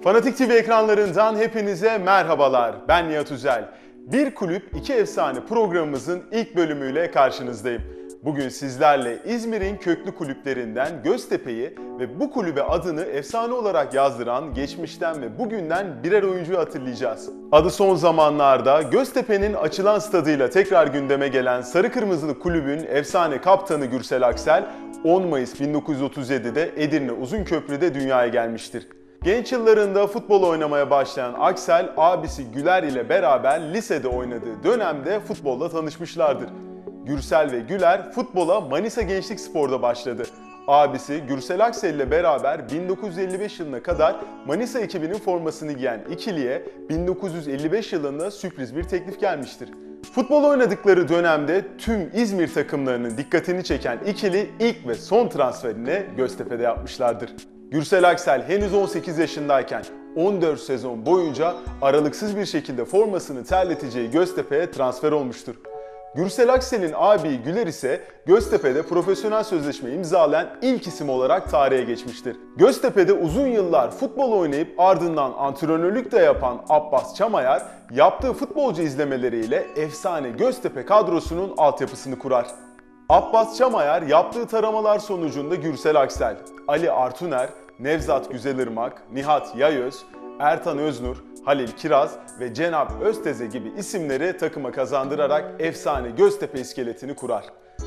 Fanatik TV ekranlarından hepinize merhabalar. Ben Nihat Üzel. Bir Kulüp iki Efsane programımızın ilk bölümüyle karşınızdayım. Bugün sizlerle İzmir'in köklü kulüplerinden Göztepe'yi ve bu kulübe adını efsane olarak yazdıran geçmişten ve bugünden birer oyuncuyu hatırlayacağız. Adı son zamanlarda Göztepe'nin açılan stadıyla tekrar gündeme gelen Sarı Kırmızılı kulübün efsane kaptanı Gürsel Aksel, 10 Mayıs 1937'de Edirne Uzunköprü'de dünyaya gelmiştir. Genç yıllarında futbol oynamaya başlayan Aksel, abisi Güler ile beraber lisede oynadığı dönemde futbolla tanışmışlardır. Gürsel ve Güler futbola Manisa Gençlik Spor'da başladı. Abisi Gürsel Aksel ile beraber 1955 yılına kadar Manisa ekibinin formasını giyen ikiliye 1955 yılında sürpriz bir teklif gelmiştir. Futbol oynadıkları dönemde tüm İzmir takımlarının dikkatini çeken ikili ilk ve son transferini Göztepe'de yapmışlardır. Gürsel Aksel henüz 18 yaşındayken 14 sezon boyunca aralıksız bir şekilde formasını terleteceği Göztepe'ye transfer olmuştur. Gürsel Aksel'in abi Güler ise Göztepe'de profesyonel sözleşme imzalayan ilk isim olarak tarihe geçmiştir. Göztepe'de uzun yıllar futbol oynayıp ardından antrenörlük de yapan Abbas Çamayar, yaptığı futbolcu izlemeleriyle efsane Göztepe kadrosunun altyapısını kurar. Abbas Çamayar yaptığı taramalar sonucunda Gürsel Aksel, Ali Artuner, Nevzat Güzelırmak, Nihat Yayöz, Ertan Öznur, Halil Kiraz ve Cenab Özteze gibi isimleri takıma kazandırarak efsane Göztepe iskeletini kurar.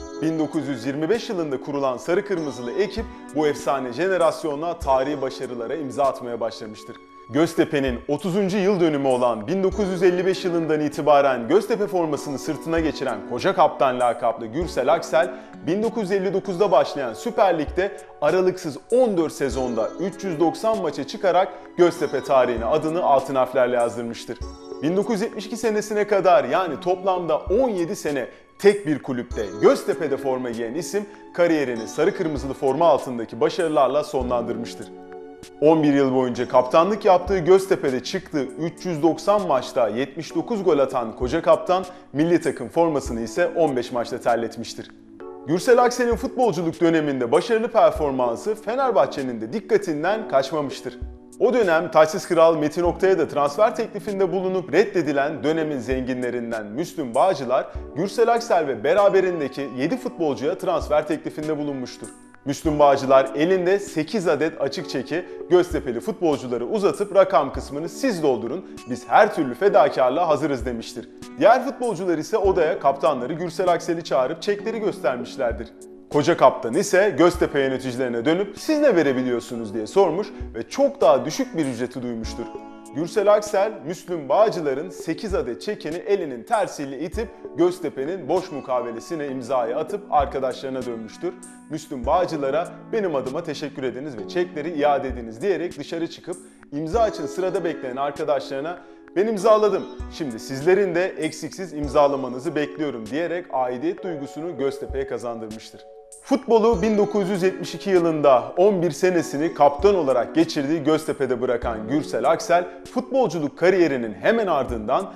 1925 yılında kurulan Sarı Kırmızılı ekip bu efsane jenerasyonla tarihi başarılara imza atmaya başlamıştır. Göztepe'nin 30. yıl dönümü olan 1955 yılından itibaren Göztepe formasını sırtına geçiren Koca Kaptan lakaplı Gürsel Aksel, 1959'da başlayan Süper Lig'de aralıksız 14 sezonda 390 maça çıkarak Göztepe tarihine adını altın harflerle yazdırmıştır. 1972 senesine kadar, yani toplamda 17 sene tek bir kulüpte Göztepe'de forma giyen isim kariyerini sarı kırmızılı forma altındaki başarılarla sonlandırmıştır. 11 yıl boyunca kaptanlık yaptığı Göztepe'de çıktığı 390 maçta 79 gol atan Koca Kaptan, milli takım formasını ise 15 maçta terletmiştir. Gürsel Aksel'in futbolculuk döneminde başarılı performansı Fenerbahçe'nin de dikkatinden kaçmamıştır. O dönem Taçsız Kral Metin Oktay'a da transfer teklifinde bulunup reddedilen dönemin zenginlerinden Müslüm Bağcılar, Gürsel Aksel ve beraberindeki 7 futbolcuya transfer teklifinde bulunmuştur. Müslüm Bağcılar elinde 8 adet açık çeki Göztepe'li futbolcuları uzatıp rakam kısmını siz doldurun, biz her türlü fedakarlığa hazırız demiştir. Diğer futbolcular ise odaya kaptanları Gürsel Aksel'i çağırıp çekleri göstermişlerdir. Koca Kaptan ise Göztepe yöneticilerine dönüp siz ne verebiliyorsunuz diye sormuş ve çok daha düşük bir ücreti duymuştur. Gürsel Aksel, Müslüm Bağcılar'ın 8 adet çekini elinin tersiyle itip Göztepe'nin boş mukavelesine imzayı atıp arkadaşlarına dönmüştür. Müslüm Bağcılar'a benim adıma teşekkür ediniz ve çekleri iade ediniz diyerek dışarı çıkıp imza için sırada bekleyen arkadaşlarına ben imzaladım, şimdi sizlerin de eksiksiz imzalamanızı bekliyorum diyerek aidiyet duygusunu Göztepe'ye kazandırmıştır. Futbolu 1972 yılında 11 senesini kaptan olarak geçirdiği Göztepe'de bırakan Gürsel Aksel, futbolculuk kariyerinin hemen ardından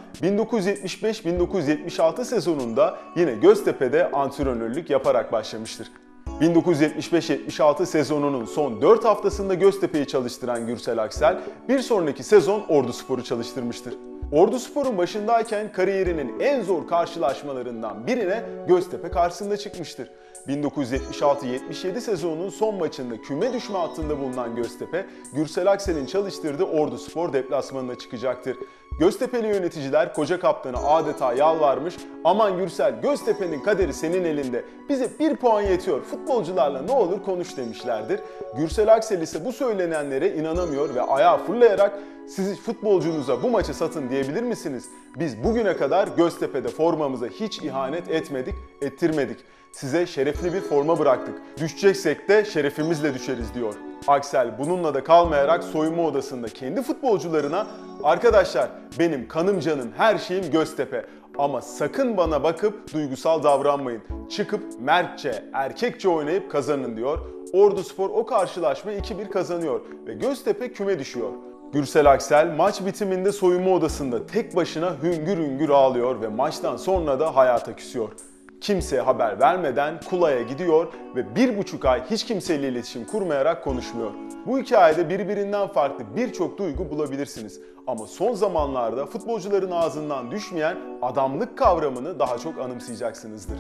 1975-1976 sezonunda yine Göztepe'de antrenörlük yaparak başlamıştır. 1975-76 sezonunun son 4 haftasında Göztepe'yi çalıştıran Gürsel Aksel, bir sonraki sezon Orduspor'u çalıştırmıştır. Orduspor'un başındayken kariyerinin en zor karşılaşmalarından birine Göztepe karşısında çıkmıştır. 1976-77 sezonunun son maçında küme düşme hattında bulunan Göztepe, Gürsel Aksel'in çalıştırdığı Orduspor deplasmanına çıkacaktır. Göztepe'li yöneticiler Koca Kaptan'a adeta yalvarmış, aman Gürsel, Göztepe'nin kaderi senin elinde, bize 1 puan yetiyor, futbolcularla ne olur konuş demişlerdir. Gürsel Aksel ise bu söylenenlere inanamıyor ve ayağa fırlayarak siz futbolcunuza bu maçı satın diyebilir misiniz? Biz bugüne kadar Göztepe'de formamıza hiç ihanet etmedik, ettirmedik. Size şerefli bir forma bıraktık. Düşeceksek de şerefimizle düşeriz diyor. Aksel bununla da kalmayarak soyunma odasında kendi futbolcularına arkadaşlar benim kanım canım her şeyim Göztepe ama sakın bana bakıp duygusal davranmayın. Çıkıp mertçe, erkekçe oynayıp kazanın diyor. Orduspor o karşılaşmayı 2-1 kazanıyor ve Göztepe küme düşüyor. Gürsel Aksel maç bitiminde soyunma odasında tek başına hüngür hüngür ağlıyor ve maçtan sonra da hayata küsüyor. kimseye haber vermeden Kula'ya gidiyor ve 1,5 ay hiç kimseyle iletişim kurmayarak konuşmuyor. Bu hikayede birbirinden farklı birçok duygu bulabilirsiniz. Ama son zamanlarda futbolcuların ağzından düşmeyen adamlık kavramını daha çok anımsayacaksınızdır.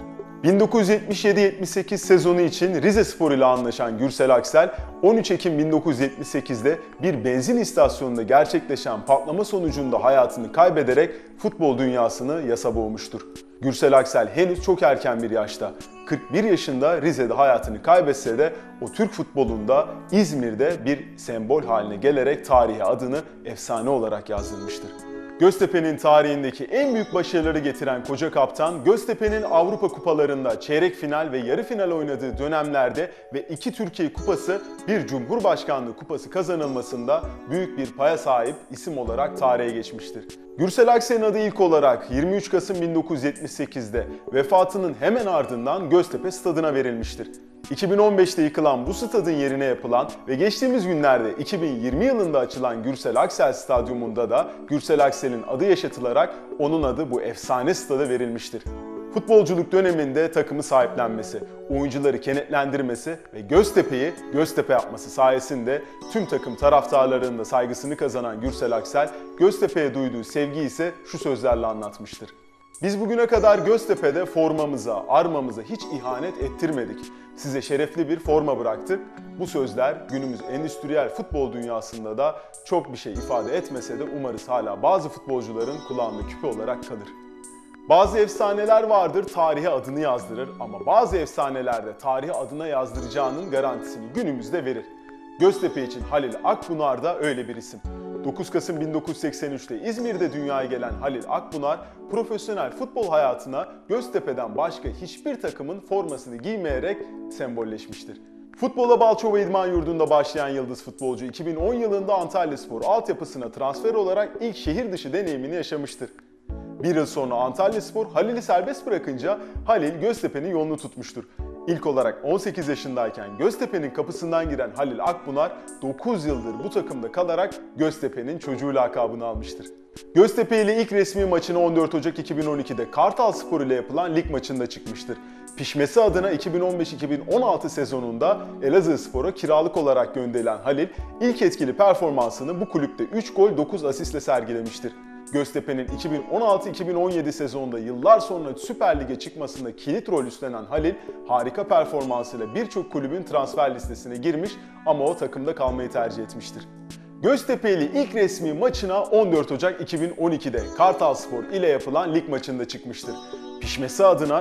1977-78 sezonu için Rizespor ile anlaşan Gürsel Aksel, 13 Ekim 1978'de bir benzin istasyonunda gerçekleşen patlama sonucunda hayatını kaybederek futbol dünyasını yasa boğmuştur. Gürsel Aksel henüz çok erken bir yaşta, 41 yaşında Rize'de hayatını kaybetse de o Türk futbolunda İzmir'de bir sembol haline gelerek tarihe adını efsane olarak yazdırmıştır. Göztepe'nin tarihindeki en büyük başarıları getiren koca kaptan, Göztepe'nin Avrupa kupalarında çeyrek final ve yarı final oynadığı dönemlerde ve 2 Türkiye Kupası, bir Cumhurbaşkanlığı Kupası kazanılmasında büyük bir paya sahip isim olarak tarihe geçmiştir. Gürsel Aksel'in adı ilk olarak 23 Kasım 1978'de vefatının hemen ardından Göztepe Stadı'na verilmiştir. 2015'te yıkılan bu stadın yerine yapılan ve geçtiğimiz günlerde 2020 yılında açılan Gürsel Aksel Stadyumunda da Gürsel Aksel'in adı yaşatılarak onun adı bu efsane stada verilmiştir. Futbolculuk döneminde takımı sahiplenmesi, oyuncuları kenetlendirmesi ve Göztepe'yi Göztepe yapması sayesinde tüm takım taraftarlarının da saygısını kazanan Gürsel Aksel, Göztepe'ye duyduğu sevgiyi ise şu sözlerle anlatmıştır. Biz bugüne kadar Göztepe'de formamıza, armamıza hiç ihanet ettirmedik. Size şerefli bir forma bıraktık. Bu sözler günümüz endüstriyel futbol dünyasında da çok bir şey ifade etmese de umarız hala bazı futbolcuların kulağında küpe olarak kalır. Bazı efsaneler vardır, tarihe adını yazdırır ama bazı efsaneler de tarihe adına yazdıracağının garantisini günümüzde verir. Göztepe için Halil Akbunar da öyle bir isim. 9 Kasım 1983'te İzmir'de dünyaya gelen Halil Akbunar, profesyonel futbol hayatına Göztepe'den başka hiçbir takımın formasını giymeyerek sembolleşmiştir. Futbola Balçova İdman Yurdu'nda başlayan yıldız futbolcu 2010 yılında Antalyaspor altyapısına transfer olarak ilk şehir dışı deneyimini yaşamıştır. Bir yıl sonra Antalyaspor Halil'i serbest bırakınca Halil Göztepe'nin yolunu tutmuştur. İlk olarak 18 yaşındayken Göztepe'nin kapısından giren Halil Akbunar 9 yıldır bu takımda kalarak Göztepe'nin çocuğu lakabını almıştır. Göztepe ile ilk resmi maçını 14 Ocak 2012'de Kartalspor ile yapılan lig maçında çıkmıştır. Pişmesi adına 2015-2016 sezonunda Elazığspor'a kiralık olarak gönderilen Halil, ilk etkili performansını bu kulüpte 3 gol 9 asistle sergilemiştir. Göztepe'nin 2016-2017 sezonunda yıllar sonra Süper Lig'e çıkmasında kilit rol üstlenen Halil, harika performansıyla birçok kulübün transfer listesine girmiş ama o takımda kalmayı tercih etmiştir. Göztepe'li ilk resmi maçına 14 Ocak 2012'de Kartalspor ile yapılan lig maçında çıkmıştır. Pişmesi adına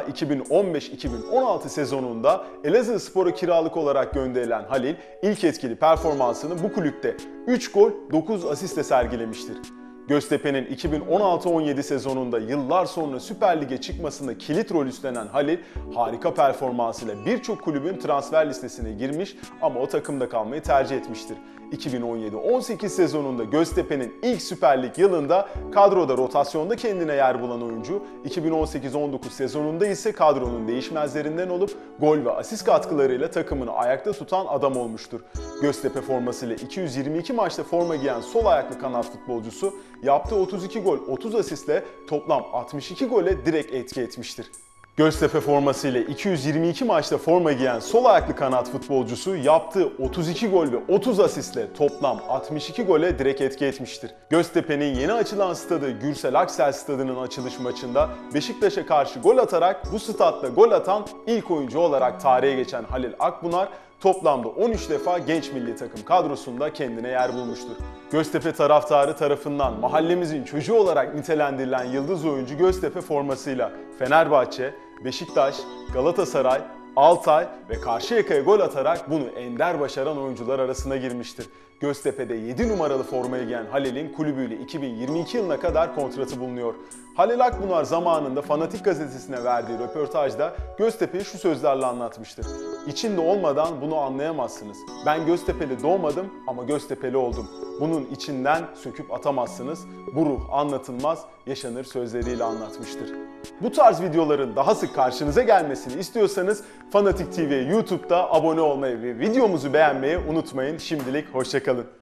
2015-2016 sezonunda Elazığspor'a kiralık olarak gönderilen Halil, ilk etkili performansını bu kulüpte 3 gol 9 asistle sergilemiştir. Göztepe'nin 2016-17 sezonunda yıllar sonra Süper Lig'e çıkmasında kilit rol üstlenen Halil, harika performansıyla birçok kulübün transfer listesine girmiş ama o takımda kalmayı tercih etmiştir. 2017-18 sezonunda Göztepe'nin ilk Süper Lig yılında kadroda rotasyonda kendine yer bulan oyuncu, 2018-19 sezonunda ise kadronun değişmezlerinden olup gol ve asist katkılarıyla takımını ayakta tutan adam olmuştur. Göztepe formasıyla 222 maçta forma giyen sol ayaklı kanat futbolcusu, yaptığı 32 gol 30 asistle toplam 62 gole direkt etki etmiştir. Göztepe formasıyla 222 maçta forma giyen sol ayaklı kanat futbolcusu yaptığı 32 gol ve 30 asistle toplam 62 gole direkt etki etmiştir. Göztepe'nin yeni açılan stadı Gürsel Aksel Stadı'nın açılış maçında Beşiktaş'a karşı gol atarak bu statta gol atan ilk oyuncu olarak tarihe geçen Halil Akbunar, toplamda 13 defa genç milli takım kadrosunda kendine yer bulmuştur. Göztepe taraftarı tarafından mahallemizin çocuğu olarak nitelendirilen yıldız oyuncu Göztepe formasıyla Fenerbahçe, Beşiktaş, Galatasaray, Altay ve Karşıyaka'ya gol atarak bunu ender başaran oyuncular arasına girmiştir. Göztepe'de 7 numaralı formayı giyen Halil'in kulübüyle 2022 yılına kadar kontratı bulunuyor. Halil Akbunar zamanında Fanatik gazetesine verdiği röportajda Göztepe'yi şu sözlerle anlatmıştır. İçinde olmadan bunu anlayamazsınız. Ben Göztepe'li doğmadım ama Göztepe'li oldum. Bunun içinden söküp atamazsınız. Bu ruh anlatılmaz, yaşanır sözleriyle anlatmıştır. Bu tarz videoların daha sık karşınıza gelmesini istiyorsanız Fanatik TV'ye YouTube'da abone olmayı ve videomuzu beğenmeyi unutmayın. Şimdilik hoşça kalın.